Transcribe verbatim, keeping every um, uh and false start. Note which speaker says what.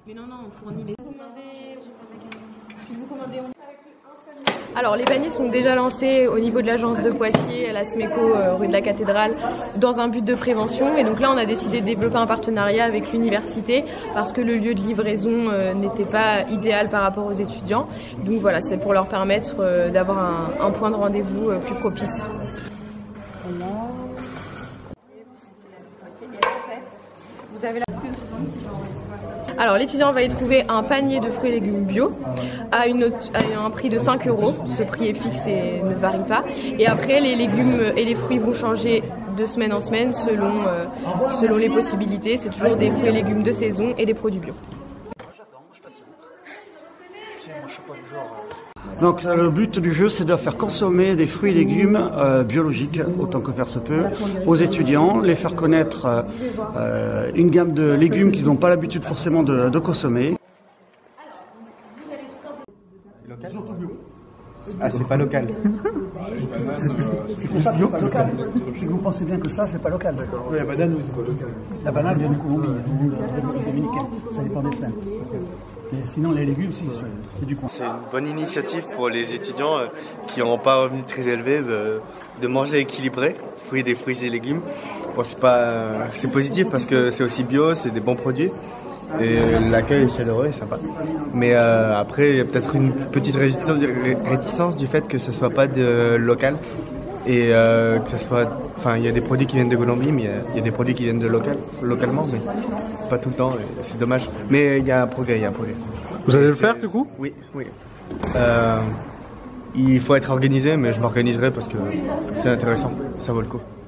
Speaker 1: Mais non, non, on fournit les... Si vous commandez... On... Alors les paniers sont déjà lancés au niveau de l'agence de Poitiers, à la SMECO, euh, rue de la Cathédrale, dans un but de prévention. Et donc là on a décidé de développer un partenariat avec l'université parce que le lieu de livraison euh, n'était pas idéal par rapport aux étudiants. Donc voilà, c'est pour leur permettre euh, d'avoir un, un point de rendez-vous euh, plus propice. Vous avez la... Alors l'étudiant va y trouver un panier de fruits et légumes bio à, une autre, à un prix de cinq euros. Ce prix est fixe et ne varie pas. Et après les légumes et les fruits vont changer de semaine en semaine selon, euh, selon les possibilités. C'est toujours des fruits et légumes de saison et des produits bio.
Speaker 2: Donc le but du jeu, c'est de faire consommer des fruits et légumes euh, biologiques, autant que faire se peut, aux étudiants, les faire connaître euh, une gamme de légumes qu'ils n'ont pas l'habitude forcément de, de consommer.
Speaker 3: Local ? Ah, c'est pas local.
Speaker 2: C'est pas bio, pas local. Si vous pensez bien que ça, c'est pas local. D'accord.
Speaker 3: Oui, la banane, oui, c'est pas local.
Speaker 2: La banane vient de Colombie, ou de République dominicaine. Ça dépend des scènes. Mais sinon, les légumes, si, c'est du coin.
Speaker 4: C'est une bonne initiative pour les étudiants euh, qui n'ont pas un revenu très élevé de, de manger équilibré, fruits des fruits et légumes. Bon, c'est pas, c'est positif parce que c'est aussi bio, c'est des bons produits. Et l'accueil est chaleureux et sympa. Mais euh, après, il y a peut-être une petite réticence, réticence du fait que ce soit pas de local. Et euh, que ce soit, enfin, il y a des produits qui viennent de Colombie, mais il y a des produits qui viennent de local, localement, mais pas tout le temps. C'est dommage. Mais il y a un progrès, il y a un progrès.
Speaker 3: Vous allez le faire du coup?
Speaker 4: Oui, oui. Euh, il faut être organisé, mais je m'organiserai parce que c'est intéressant, ça vaut le coup.